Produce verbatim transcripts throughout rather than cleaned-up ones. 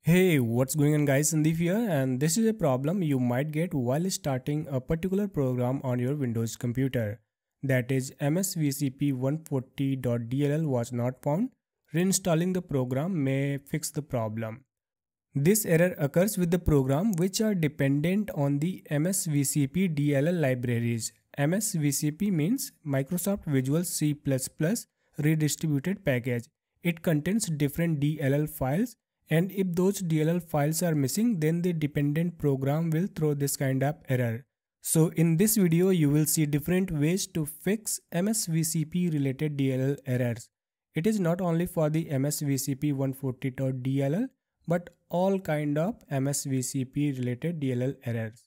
Hey, what's going on guys, Sandeep here, and this is a problem you might get while starting a particular program on your Windows computer. That is M S V C P one forty dot D L L was not found. Reinstalling the program may fix the problem. This error occurs with the program which are dependent on the M S V C P D L L libraries. M S V C P means Microsoft Visual C plus plus Redistributed Package. It contains different D L L files, and if those D L L files are missing, then the dependent program will throw this kind of error. So in this video you will see different ways to fix M S V C P related D L L errors. It is not only for the M S V C P one forty dot D L L but all kind of M S V C P related D L L errors.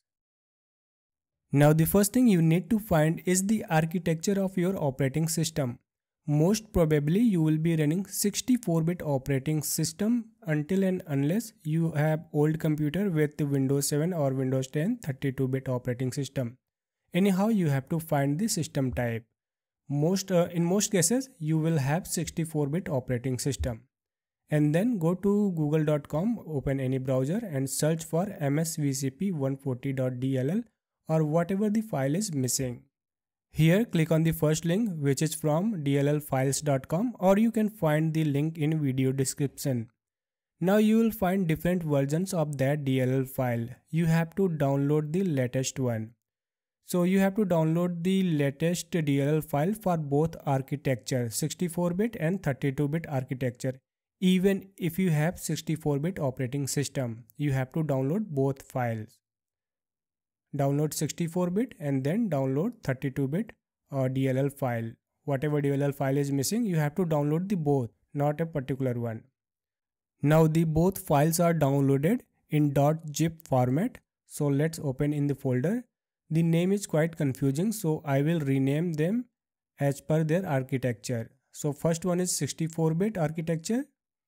Now the first thing you need to find is the architecture of your operating system. Most probably you will be running sixty-four bit operating system until and unless you have old computer with the Windows seven or Windows ten thirty-two bit operating system. Anyhow, you have to find the system type. Most uh, in most cases you will have sixty-four bit operating system. And then go to google dot com, open any browser and search for M S V C P one forty dot D L L or whatever the file is missing. Here click on the first link, which is from D L L files dot com, or you can find the link in video description. Now you will find different versions of that D L L file. You have to download the latest one. So you have to download the latest D L L file for both architecture, sixty-four bit and thirty-two bit architecture. Even if you have sixty-four bit operating system, you have to download both files. Download sixty-four bit and then download thirty-two bit uh, D L L file. Whatever D L L file is missing, you have to download the both, not a particular one. Now the both files are downloaded in .zip format. So let's open in the folder. The name is quite confusing, so I will rename them as per their architecture. So first one is sixty-four bit architecture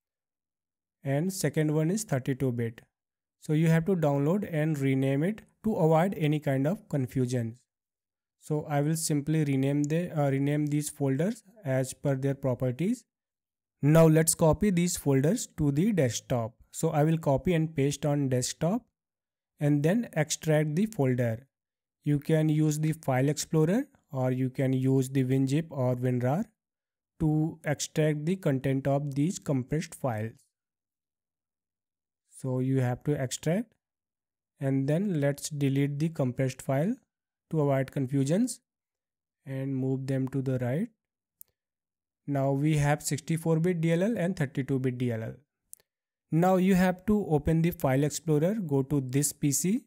and second one is thirty-two bit. So you have to download and rename it to avoid any kind of confusion. So I will simply rename the uh, rename these folders as per their properties. Now let's copy these folders to the desktop. So I will copy and paste on desktop and then extract the folder. You can use the file explorer or you can use the WinZip or WinRAR to extract the content of these compressed files. So you have to extract and then let's delete the compressed file to avoid confusions and move them to the right. Now we have sixty-four bit D L L and thirty-two bit D L L. Now you have to open the file explorer, go to this P C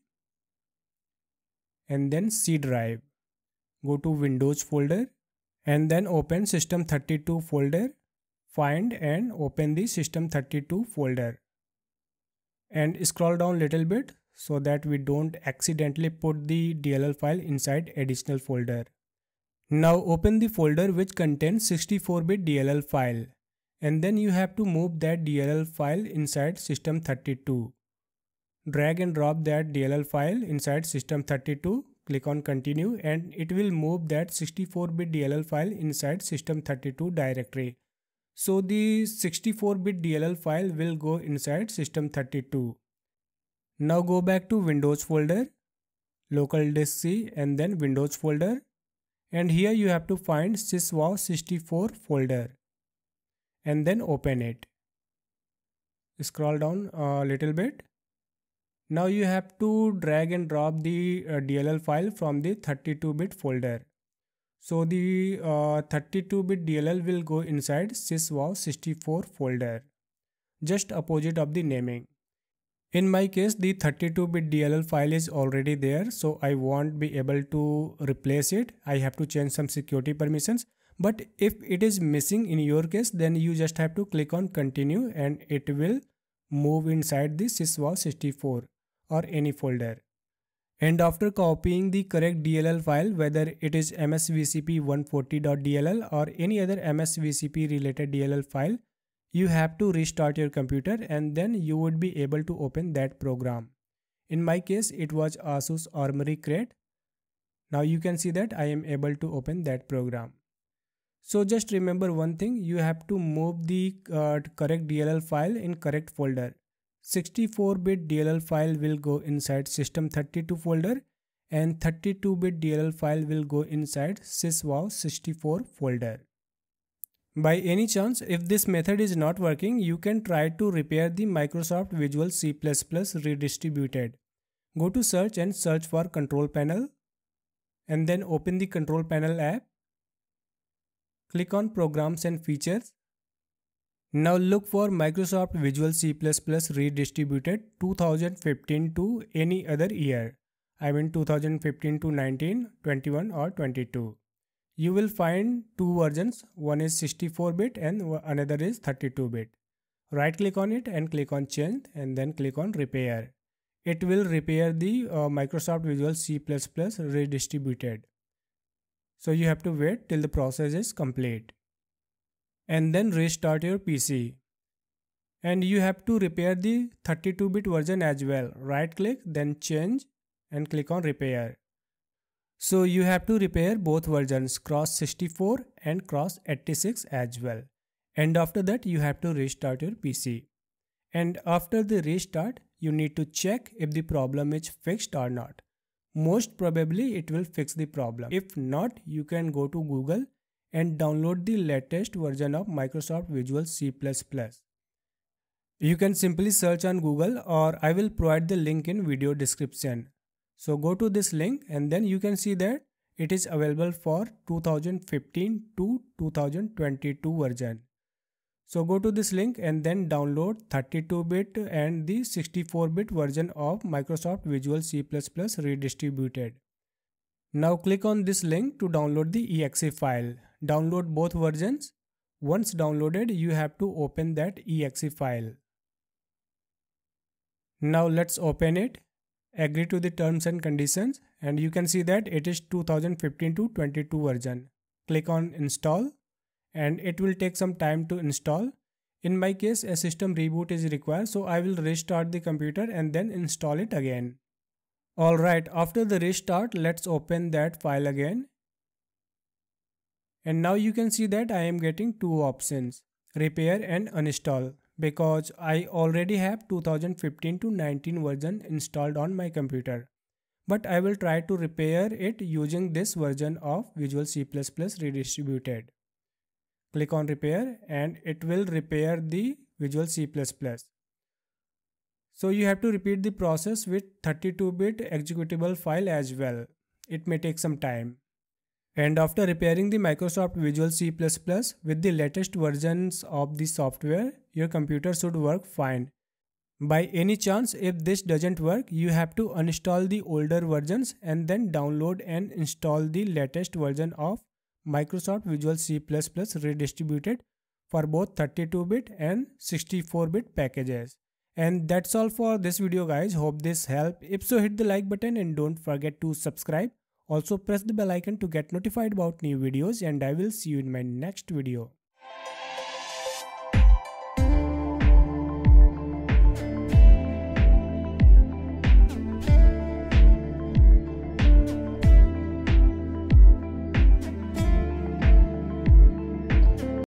and then C drive. Go to Windows folder and then open System thirty-two folder. Find and open the System thirty-two folder. And scroll down little bit so that we don't accidentally put the D L L file inside additional folder. Now open the folder which contains sixty-four bit D L L file and then you have to move that D L L file inside System thirty-two. Drag and drop that D L L file inside System thirty-two, click on continue and it will move that sixty-four bit D L L file inside System thirty-two directory. So the sixty-four bit D L L file will go inside System thirty-two. Now go back to Windows folder, local disk C and then Windows folder, and here you have to find syswow sixty-four folder and then open it. Scroll down a little bit. Now you have to drag and drop the uh, D L L file from the thirty-two bit folder. So the uh, thirty-two bit D L L will go inside syswow sixty-four folder, just opposite of the naming. In my case, the thirty-two bit D L L file is already there, so I won't be able to replace it. I have to change some security permissions. But if it is missing in your case, then you just have to click on continue and it will move inside the syswow sixty-four or any folder. And after copying the correct D L L file, whether it is M S V C P one forty dot D L L or any other M S V C P related D L L file, you have to restart your computer and then you would be able to open that program. In my case, it was Asus Armory Crate. Now you can see that I am able to open that program. So just remember one thing, you have to move the uh, correct D L L file in correct folder. sixty-four bit D L L file will go inside system thirty-two folder and thirty-two bit D L L file will go inside syswow sixty-four folder. By any chance, if this method is not working, you can try to repair the Microsoft Visual C plus plus Redistributed. Go to search and search for Control Panel and then open the Control Panel app. Click on Programs and Features. Now look for Microsoft Visual C plus plus Redistributed two thousand fifteen to any other year. I mean two thousand fifteen to nineteen, twenty-one or twenty-two. You will find two versions, one is sixty-four bit and another is thirty-two bit. Right click on it and click on Change and then click on Repair. It will repair the uh, Microsoft Visual C plus plus Redistributed. So you have to wait till the process is complete. And then restart your P C. And you have to repair the thirty-two bit version as well. Right click, then Change and click on Repair. So you have to repair both versions, cross sixty-four and cross eighty-six as well. And after that you have to restart your P C. And after the restart, you need to check if the problem is fixed or not. Most probably it will fix the problem. If not, you can go to Google and download the latest version of Microsoft Visual C plus plus. You can simply search on Google or I will provide the link in video description. So go to this link and then you can see that it is available for two thousand fifteen to two thousand twenty-two version. So go to this link and then download thirty-two bit and the sixty-four bit version of Microsoft Visual C plus plus Redistributed. Now click on this link to download the E X E file. Download both versions. Once downloaded, you have to open that E X E file. Now let's open it. Agree to the terms and conditions and you can see that it is two thousand fifteen to twenty-two version. Click on Install and it will take some time to install. In my case, a system reboot is required, so I will restart the computer and then install it again. Alright, after the restart, let's open that file again. And now you can see that I am getting two options, repair and uninstall, because I already have two thousand fifteen to nineteen version installed on my computer. But I will try to repair it using this version of Visual C plus plus Redistributed. Click on Repair and it will repair the Visual C plus plus. So you have to repeat the process with thirty-two bit executable file as well. It may take some time. And after repairing the Microsoft Visual C plus plus with the latest versions of the software, your computer should work fine. By any chance, if this doesn't work, you have to uninstall the older versions and then download and install the latest version of Microsoft Visual C plus plus Redistributed for both thirty-two bit and sixty-four bit packages. And that's all for this video guys. Hope this helped. If so, hit the like button and don't forget to subscribe. Also press the bell icon to get notified about new videos and I will see you in my next video.